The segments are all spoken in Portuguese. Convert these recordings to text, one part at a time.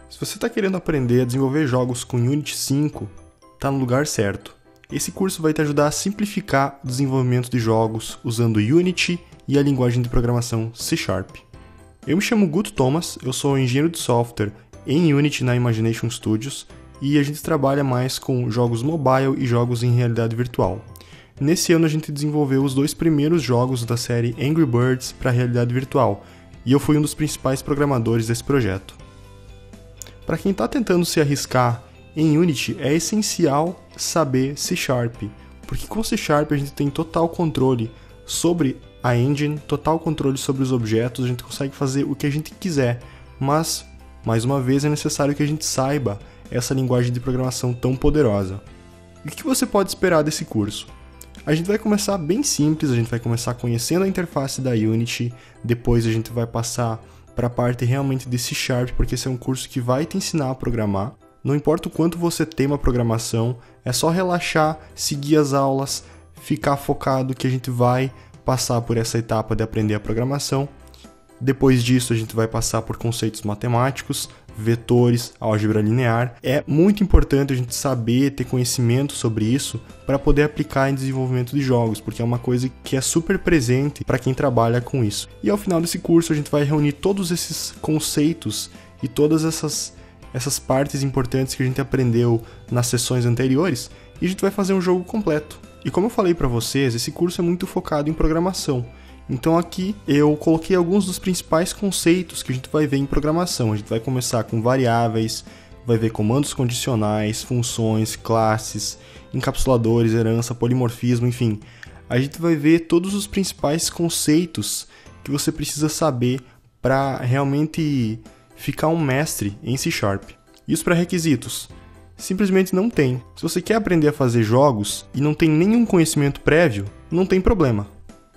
Se você está querendo aprender a desenvolver jogos com Unity 5, está no lugar certo. Esse curso vai te ajudar a simplificar o desenvolvimento de jogos usando Unity e a linguagem de programação C#. Eu me chamo Guto Thomas, eu sou engenheiro de software em Unity na Imagination Studios e a gente trabalha mais com jogos mobile e jogos em realidade virtual. Nesse ano a gente desenvolveu os 2 primeiros jogos da série Angry Birds para realidade virtual e eu fui um dos principais programadores desse projeto. Para quem está tentando se arriscar em Unity, é essencial saber C#, porque com C# a gente tem total controle sobre a engine, total controle sobre os objetos, a gente consegue fazer o que a gente quiser, mas, mais uma vez, é necessário que a gente saiba essa linguagem de programação tão poderosa. E o que você pode esperar desse curso? A gente vai começar bem simples, a gente vai começar conhecendo a interface da Unity, depois a gente vai passar para a parte realmente de C#, porque esse é um curso que vai te ensinar a programar. Não importa o quanto você tema programação, é só relaxar, seguir as aulas, ficar focado que a gente vai passar por essa etapa de aprender a programação. Depois disso a gente vai passar por conceitos matemáticos, vetores, álgebra linear. É muito importante a gente saber, ter conhecimento sobre isso para poder aplicar em desenvolvimento de jogos, porque é uma coisa que é super presente para quem trabalha com isso. E ao final desse curso a gente vai reunir todos esses conceitos e todas essas partes importantes que a gente aprendeu nas sessões anteriores e a gente vai fazer um jogo completo. E como eu falei para vocês, esse curso é muito focado em programação. Então aqui eu coloquei alguns dos principais conceitos que a gente vai ver em programação. A gente vai começar com variáveis, vai ver comandos condicionais, funções, classes, encapsuladores, herança, polimorfismo, enfim. A gente vai ver todos os principais conceitos que você precisa saber para realmente ficar um mestre em C#. E os pré-requisitos? Simplesmente não tem. Se você quer aprender a fazer jogos e não tem nenhum conhecimento prévio, não tem problema.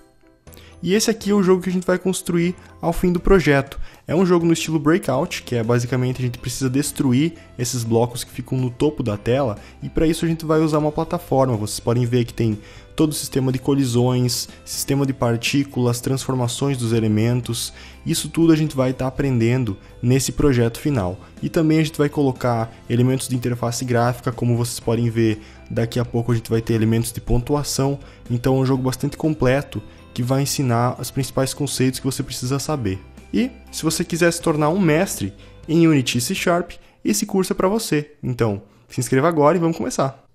E esse aqui é o jogo que a gente vai construir ao fim do projeto. É um jogo no estilo Breakout, que é basicamente a gente precisa destruir esses blocos que ficam no topo da tela, e para isso a gente vai usar uma plataforma. Vocês podem ver que tem todo o sistema de colisões, sistema de partículas, transformações dos elementos. Isso tudo a gente vai estar aprendendo nesse projeto final. E também a gente vai colocar elementos de interface gráfica, como vocês podem ver, daqui a pouco a gente vai ter elementos de pontuação. Então é um jogo bastante completo, que vai ensinar os principais conceitos que você precisa saber. E, se você quiser se tornar um mestre em Unity e C#, esse curso é para você. Então, se inscreva agora e vamos começar!